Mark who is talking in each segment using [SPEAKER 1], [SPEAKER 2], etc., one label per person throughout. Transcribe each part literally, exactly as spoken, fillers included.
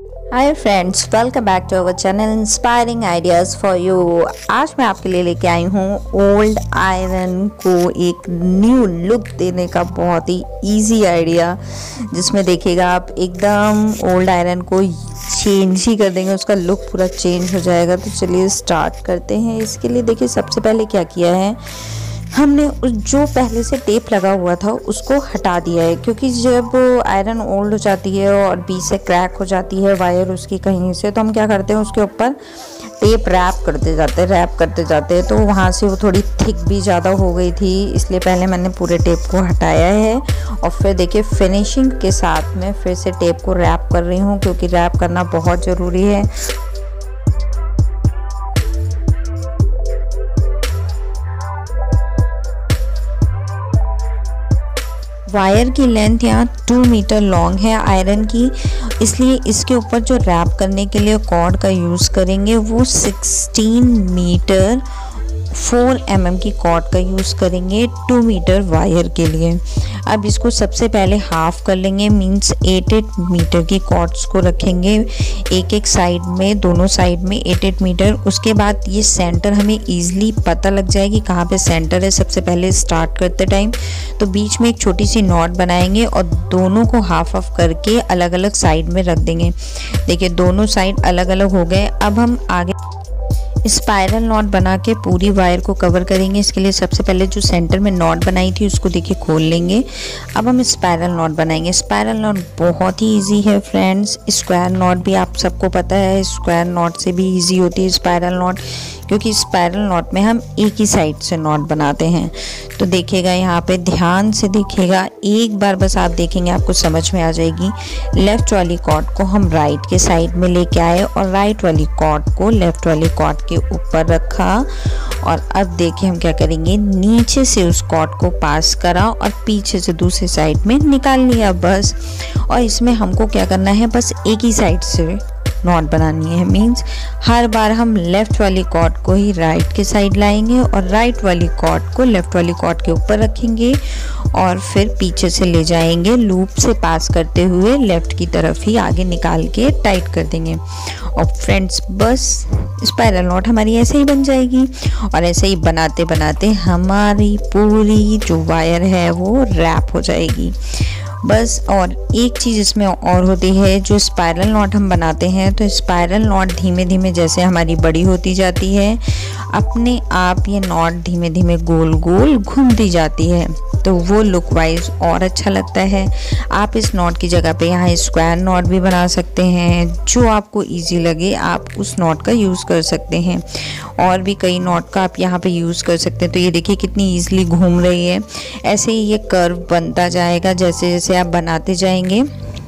[SPEAKER 1] Hi friends, welcome back to our channel inspiring ideas for you. आज मैं आपके लिए लेके आई हूँ ओल्ड आयरन को एक न्यू लुक देने का बहुत ही इजी आइडिया, जिसमें देखिएगा आप एकदम ओल्ड आयरन को चेंज ही कर देंगे, उसका लुक पूरा चेंज हो जाएगा। तो चलिए स्टार्ट करते हैं। इसके लिए देखिए सबसे पहले क्या किया है, हमने जो पहले से टेप लगा हुआ था उसको हटा दिया है, क्योंकि जब आयरन ओल्ड हो जाती है और बीच से क्रैक हो जाती है वायर उसकी कहीं से, तो हम क्या करते हैं उसके ऊपर टेप रैप करते जाते हैं रैप करते जाते हैं तो वहाँ से वो थोड़ी थिक भी ज़्यादा हो गई थी, इसलिए पहले मैंने पूरे टेप को हटाया है। और फिर देखिए फिनिशिंग के साथ में फिर से टेप को रैप कर रही हूँ, क्योंकि रैप करना बहुत ज़रूरी है। वायर की लेंथ यहाँ टू मीटर लॉन्ग है आयरन की, इसलिए इसके ऊपर जो रैप करने के लिए कॉर्ड का यूज़ करेंगे वो sixteen metre four M M की कॉर्ड का यूज़ करेंगे टू मीटर वायर के लिए। अब इसको सबसे पहले हाफ कर लेंगे, मींस एट एट मीटर की कॉर्ड्स को रखेंगे एक एक साइड में, दोनों साइड में एट एट मीटर। उसके बाद ये सेंटर हमें इजीली पता लग जाएगी कहाँ पे सेंटर है सबसे पहले स्टार्ट करते टाइम। तो बीच में एक छोटी सी नॉट बनाएंगे और दोनों को हाफ हाफ करके अलग अलग साइड में रख देंगे। देखिए दोनों साइड अलग अलग हो गए। अब हम आगे स्पाइरल नॉट बना के पूरी वायर को कवर करेंगे। इसके लिए सबसे पहले जो सेंटर में नॉट बनाई थी उसको देखिए खोल लेंगे। अब हम स्पाइरल नॉट बनाएंगे। स्पाइरल नॉट बहुत ही इजी है फ्रेंड्स। स्क्वायर नॉट भी आप सबको पता है, स्क्वायर नॉट से भी इजी होती है स्पाइरल नॉट, क्योंकि स्पाइरल नॉट में हम एक ही साइड से नॉट बनाते हैं। तो देखिएगा यहाँ पे ध्यान से देखिएगा, एक बार बस आप देखेंगे आपको समझ में आ जाएगी। लेफ़्ट वाली कॉर्ड को हम राइट के साइड में लेके आए और राइट वाली कॉर्ड को लेफ़्ट वाली कॉर्ड के ऊपर रखा। और अब देखिए हम क्या करेंगे, नीचे से उस कॉर्ड को पास करा और पीछे से दूसरी साइड में निकाल लिया बस। और इसमें हमको क्या करना है, बस एक ही साइड से नॉट बनानी है, मींस हर बार हम लेफ़्ट वाली कॉर्ड को ही राइट के साइड लाएंगे और राइट वाली कॉर्ड को लेफ़्ट वाली कॉर्ड के ऊपर रखेंगे और फिर पीछे से ले जाएंगे, लूप से पास करते हुए लेफ़्ट की तरफ ही आगे निकाल के टाइट कर देंगे। और फ्रेंड्स बस स्पाइरल नॉट हमारी ऐसे ही बन जाएगी। और ऐसे ही बनाते बनाते हमारी पूरी जो वायर है वो रैप हो जाएगी बस। और एक चीज़ इसमें और होती है, जो स्पाइरल नॉट हम बनाते हैं तो स्पाइरल नॉट धीमे धीमे जैसे हमारी बड़ी होती जाती है, अपने आप ये नॉट धीमे धीमे गोल गोल घूमती जाती है, तो वो लुक वाइज और अच्छा लगता है। आप इस नॉट की जगह पे यहाँ स्क्वायर नॉट भी बना सकते हैं, जो आपको इजी लगे आप उस नॉट का यूज़ कर सकते हैं। और भी कई नॉट का आप यहाँ पे यूज़ कर सकते हैं। तो ये देखिए कितनी ईजिली घूम रही है। ऐसे ही ये कर्व बनता जाएगा जैसे जैसे आप बनाते जाएंगे।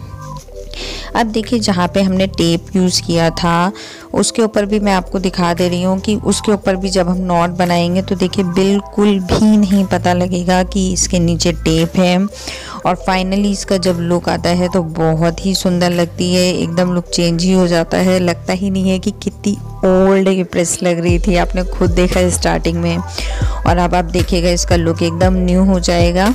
[SPEAKER 1] अब देखिए जहाँ पे हमने टेप यूज़ किया था उसके ऊपर भी मैं आपको दिखा दे रही हूँ कि उसके ऊपर भी जब हम नॉट बनाएंगे तो देखिए बिल्कुल भी नहीं पता लगेगा कि इसके नीचे टेप है। और फाइनली इसका जब लुक आता है तो बहुत ही सुंदर लगती है, एकदम लुक चेंज ही हो जाता है। लगता ही नहीं है कि कितनी ओल्ड ये प्रेस लग रही थी, आपने खुद देखा स्टार्टिंग में। और अब आप देखिएगा इसका लुक एकदम न्यू हो जाएगा।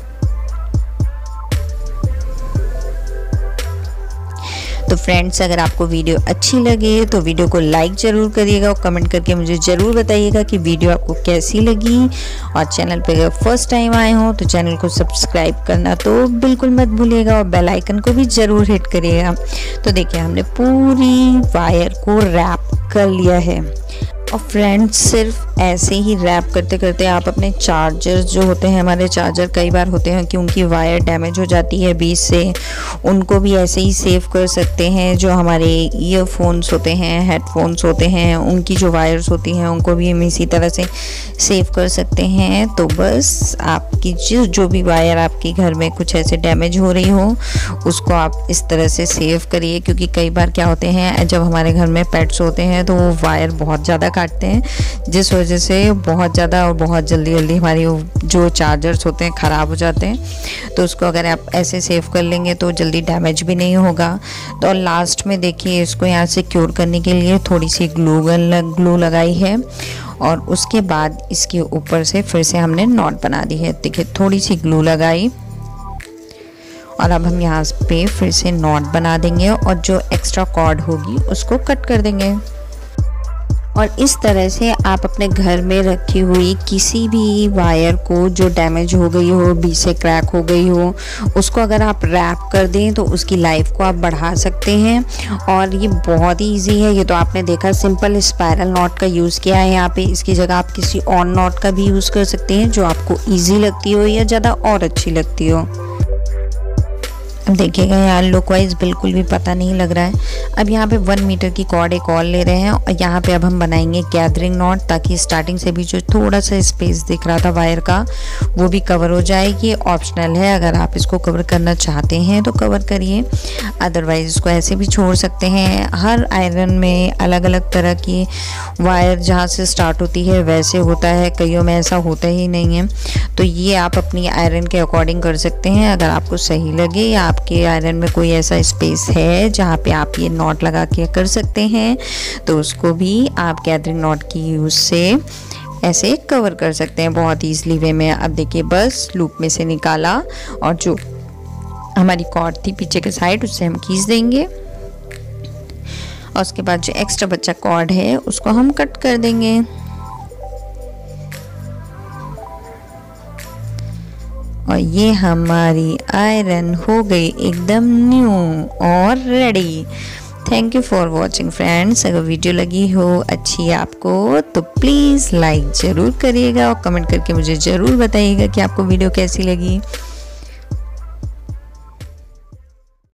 [SPEAKER 1] तो फ्रेंड्स अगर आपको वीडियो अच्छी लगे तो वीडियो को लाइक ज़रूर करिएगा और कमेंट करके मुझे ज़रूर बताइएगा कि वीडियो आपको कैसी लगी। और चैनल पे अगर फर्स्ट टाइम आए हो तो चैनल को सब्सक्राइब करना तो बिल्कुल मत भूलिएगा और बेल आइकन को भी ज़रूर हिट करिएगा। तो देखिए हमने पूरी वायर को रैप कर लिया है। और फ्रेंड्स सिर्फ ऐसे ही रैप करते करते आप अपने चार्जर जो होते हैं, हमारे चार्जर कई बार होते हैं कि उनकी वायर डैमेज हो जाती है बीच से, उनको भी ऐसे ही सेव कर सकते हैं। जो हमारे ईयरफोन्स होते हैं, हेडफोन्स होते हैं, उनकी जो वायर्स होती हैं उनको भी हम इसी तरह से सेव कर सकते हैं। तो बस आपकी जो जो भी वायर आपके घर में कुछ ऐसे डैमेज हो रही हो उसको आप इस तरह से सेव करिए, क्योंकि कई बार क्या होते हैं जब हमारे घर में पेट्स होते हैं तो वो वायर बहुत ज़्यादा काटते हैं, जिस वजह से बहुत ज़्यादा और बहुत जल्दी जल्दी हमारी जो चार्जर्स होते हैं ख़राब हो जाते हैं। तो उसको अगर आप ऐसे सेव कर लेंगे तो जल्दी डैमेज भी नहीं होगा। तो लास्ट में देखिए इसको यहाँ से क्योर करने के लिए थोड़ी सी ग्लू गन ग्लू लगाई है और उसके बाद इसके ऊपर से फिर से हमने नॉट बना दी है। देखिए थोड़ी सी ग्लू लगाई और अब हम यहाँ पे फिर से नॉट बना देंगे और जो एक्स्ट्रा कॉर्ड होगी उसको कट कर देंगे। और इस तरह से आप अपने घर में रखी हुई किसी भी वायर को जो डैमेज हो गई हो, बीच से क्रैक हो गई हो, उसको अगर आप रैप कर दें तो उसकी लाइफ को आप बढ़ा सकते हैं। और ये बहुत ही ईजी है। ये तो आपने देखा सिंपल स्पाइरल नॉट का यूज़ किया है यहाँ पे। इसकी जगह आप किसी और नॉट का भी यूज़ कर सकते हैं जो आपको ईजी लगती हो या ज़्यादा और अच्छी लगती हो। अब देखिएगा यार लुक वाइज बिल्कुल भी पता नहीं लग रहा है। अब यहाँ पे वन मीटर की कॉर्ड एक और ले रहे हैं और यहाँ पे अब हम बनाएंगे गैदरिंग नॉट, ताकि स्टार्टिंग से भी जो थोड़ा सा स्पेस दिख रहा था वायर का वो भी कवर हो जाए। ये ऑप्शनल है, अगर आप इसको कवर करना चाहते हैं तो कवर करिए, अदरवाइज इसको ऐसे भी छोड़ सकते हैं। हर आयरन में अलग अलग तरह की वायर जहाँ से स्टार्ट होती है वैसे होता है, कईयों में ऐसा होता ही नहीं है। तो ये आप अपनी आयरन के अकॉर्डिंग कर सकते हैं अगर आपको सही लगे, या आपके आयरन में कोई ऐसा स्पेस है जहाँ पे आप ये नॉट लगा के कर सकते हैं तो उसको भी आप गैदरिंग नॉट की यूज़ से ऐसे कवर कर सकते हैं बहुत ईजली वे में। अब देखिए बस लूप में से निकाला और जो हमारी कॉर्ड थी पीछे के साइड उससे हम खींच देंगे और उसके बाद जो एक्स्ट्रा बचा कॉर्ड है उसको हम कट कर देंगे। और ये हमारी आयरन हो गई एकदम न्यू और ready. Thank you for watching friends. अगर वीडियो लगी हो अच्छी आपको तो प्लीज़ लाइक ज़रूर करिएगा और कमेंट करके मुझे ज़रूर बताइएगा कि आपको वीडियो कैसी लगी।